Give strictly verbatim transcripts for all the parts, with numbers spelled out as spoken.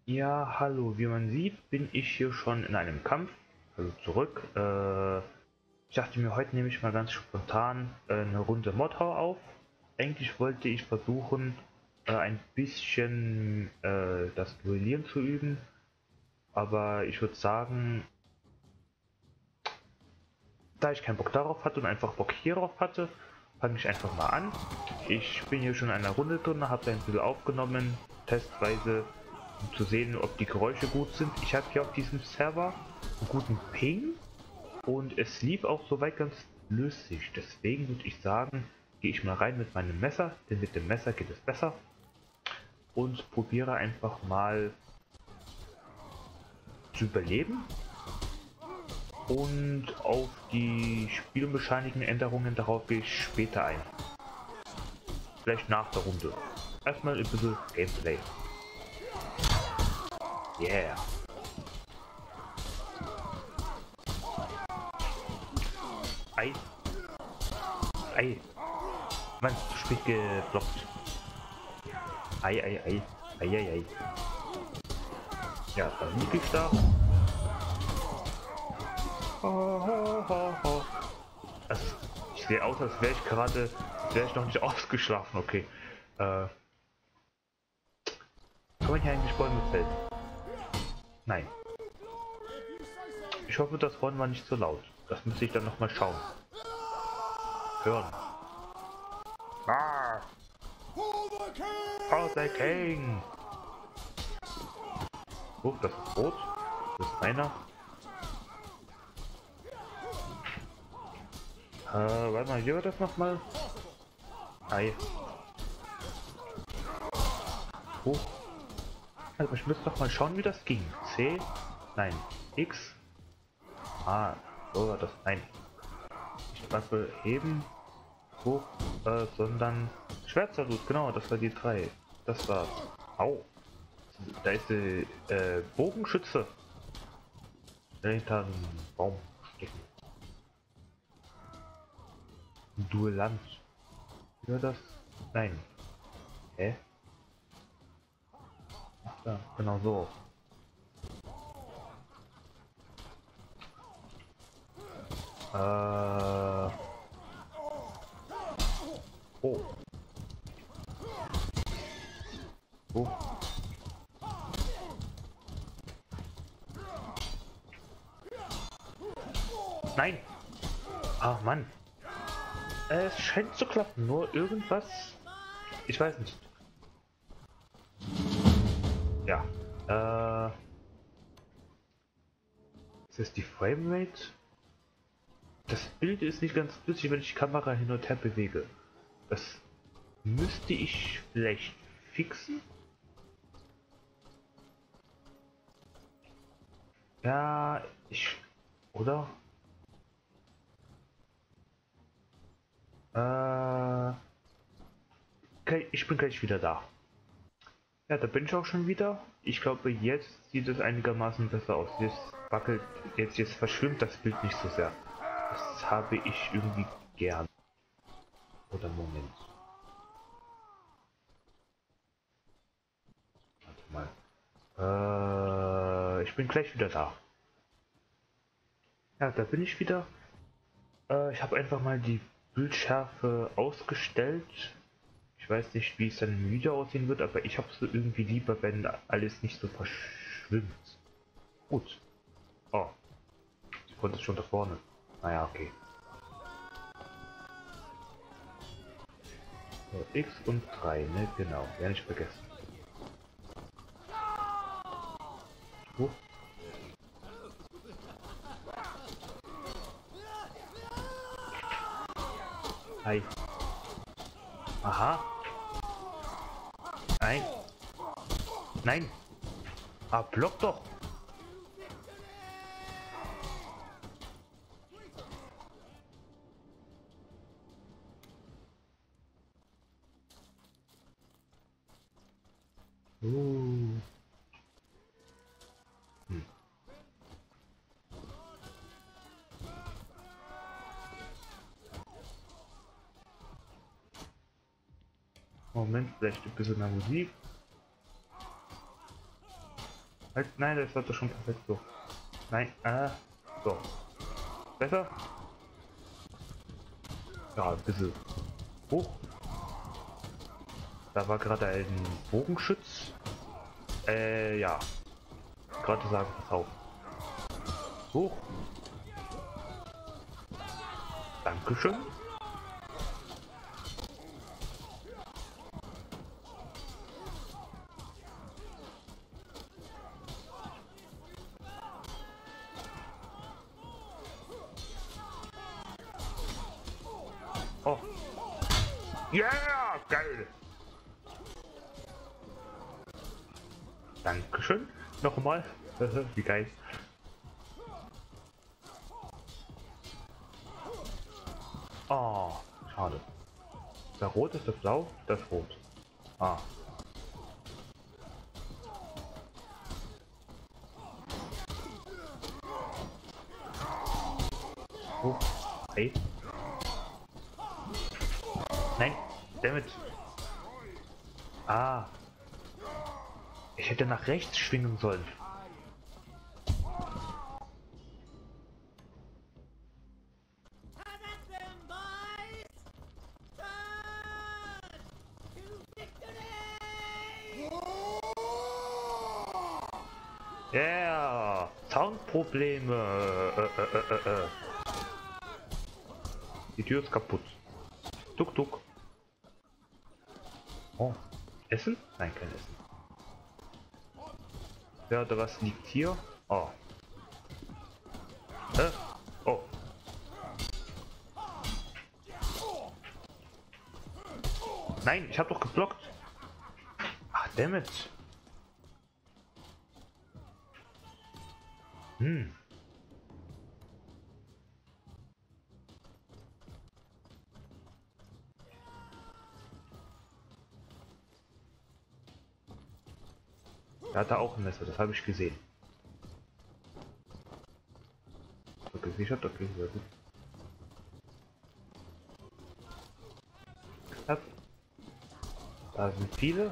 Ja, hallo, wie man sieht, bin ich hier schon in einem Kampf, also zurück. Äh, ich dachte mir, heute nehme ich mal ganz spontan äh, eine Runde Modhau auf. Eigentlich wollte ich versuchen, äh, ein bisschen äh, das Duellieren zu üben, aber ich würde sagen, da ich keinen Bock darauf hatte und einfach Bock hierauf hatte, fange ich einfach mal an. Ich bin hier schon in einer Runde drin, habe ein bisschen aufgenommen, testweise, um zu sehen, ob die Geräusche gut sind. Ich habe hier auf diesem Server einen guten Ping und es lief auch soweit ganz flüssig. Deswegen würde ich sagen, gehe ich mal rein mit meinem Messer, denn mit dem Messer geht es besser. Und probiere einfach mal zu überleben. Und auf die Spielmechaniken Änderungen darauf gehe ich später ein. Vielleicht nach der Runde. Erstmal ein bisschen Gameplay. Yeah. Ei. Ei. Mann, zu spät geblockt. Ei, ei, ei. Ei, ei, ei. Ja, dann liege ich da. Ho, ho, ho, ho. Also, ich sehe aus, als wäre ich gerade, wäre ich noch nicht ausgeschlafen. Okay. Äh. Kann man hier eigentlich Bäume fällen? Nein. Ich hoffe, das Horn war nicht so laut. Das müsste ich dann nochmal schauen. Hören. Ah! For the King! Oh, das ist rot. Das ist einer. Äh, warte mal, wie war das nochmal? Ei. Oh. Also ich müsste doch mal schauen, wie das ging. C? Nein. X? Ah, so war das. Nein. Nicht Waffe heben. Hoch. Äh, sondern Schwertsalut. Genau, das war die drei. Das war's. Au. Da ist der äh, Bogenschütze. Hinter einem Baum stecken. Ein Duellant. Wie war das? Nein. Hä? Ach da, genau so. Äh. Oh. Oh. Nein! Ach Mann. Es scheint zu klappen, nur irgendwas. Ich weiß nicht. Ja. Äh. Ist das die Framerate? Das Bild ist nicht ganz flüssig, wenn ich die Kamera hin und her bewege. Das müsste ich vielleicht fixen? Ja, ich... Oder? Äh... Okay, ich bin gleich wieder da. Ja, da bin ich auch schon wieder. Ich glaube, jetzt sieht es einigermaßen besser aus. Jetzt wackelt, jetzt, jetzt verschwimmt das Bild nicht so sehr. Das habe ich irgendwie gern. Oder Moment. Warte mal. Äh, ich bin gleich wieder da. Ja, da bin ich wieder. Äh, ich habe einfach mal die Bildschärfe ausgestellt. Ich weiß nicht, wie es dann im Video aussehen wird, aber ich habe es irgendwie lieber, wenn alles nicht so verschwimmt. Gut. Oh. Sie konnte es schon da vorne. Naja, okay. So, X und drei, ne? Genau. Ja, nicht vergessen. Oh. Hi. Aha. Nein. Nein. Ah, block doch. Uh. Hm. Moment, vielleicht ein bisschen mehr Musik. Halt, nein, das war doch schon perfekt so. Nein, äh, so. Besser? Ja, ein bisschen hoch. Da war gerade ein Bogenschütz. Äh, ja. Gerade sagen, pass auf. Hoch. Dankeschön. Oh. Yeah, geil. Dankeschön. Nochmal. Wie geil. Oh, schade. Das Rot ist das Blau, das Rot. Ah. Oh. Hey. Nein, damit. Ah. Ich hätte nach rechts schwingen sollen. Ja, yeah. Soundprobleme. Äh, äh, äh, äh, äh. Die Tür ist kaputt. Tuk tuk. Oh. Essen? Nein, kein Essen. Ja, oder was liegt hier? Oh. Hä? Oh. Nein, ich habe doch geblockt. Ach, dammit. Hm. Er hatte auch ein Messer, das habe ich gesehen. So gesichert, okay, sehr gut. Knapp. Da sind viele.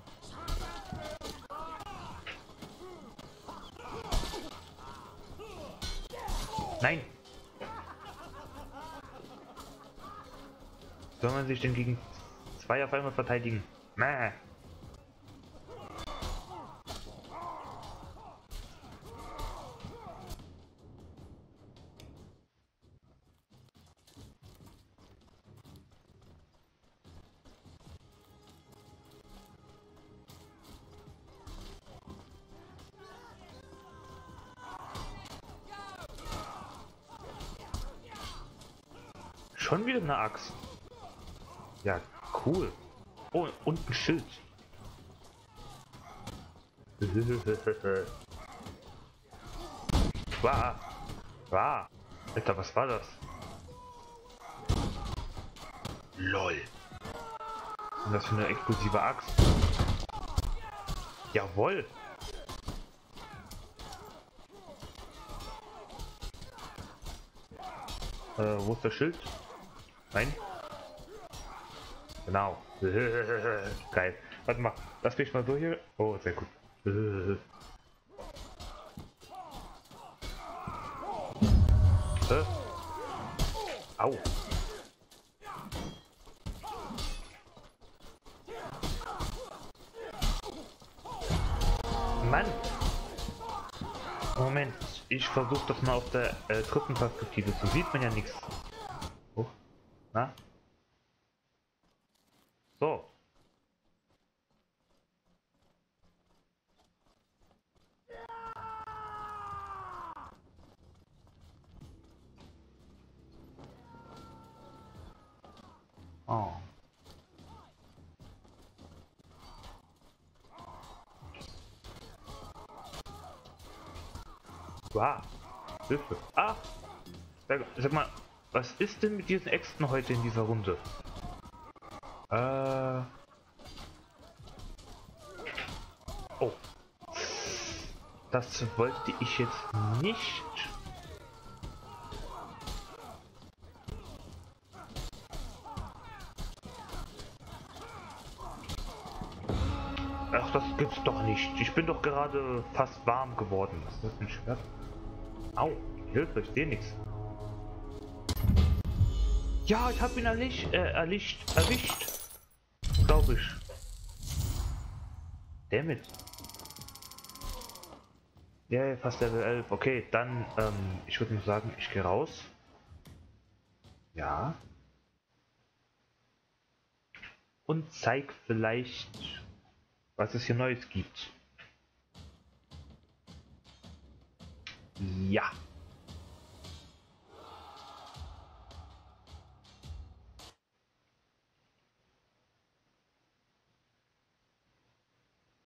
Nein! Soll man sich denn gegen zwei auf einmal verteidigen? Mäh. Schon wieder eine Axt. Ja, cool. Oh, und ein Schild. Wow. Wow. Alter, was war das? LOL. Was ist das für eine explosive Axt? Jawohl. Äh, wo ist das Schild? Nein. Genau. Geil. Warte mal. Lass mich mal so hier. Oh, sehr gut. Äh. Au. Mann. Moment. Ich versuche das mal auf der äh, dritten Perspektive. So sieht man ja nichts. Oh. Na? So. Oh. Wow. Hilfe. Ah! Sag, sag mal, was ist denn mit diesen Äxten heute in dieser Runde? Äh. Oh. Das wollte ich jetzt nicht. Ach, das gibt's doch nicht. Ich bin doch gerade fast warm geworden. Was ist das für ein Schwert? Au, Hilfe, ich sehe nichts. Ja, ich habe ihn erlischt, äh, erlischt, erwischt. Glaube ich. Damit. Ja, yeah, fast Level elf. Okay, dann, ähm, ich würde nur sagen, ich gehe raus. Ja. Und zeig vielleicht, was es hier Neues gibt. Ja.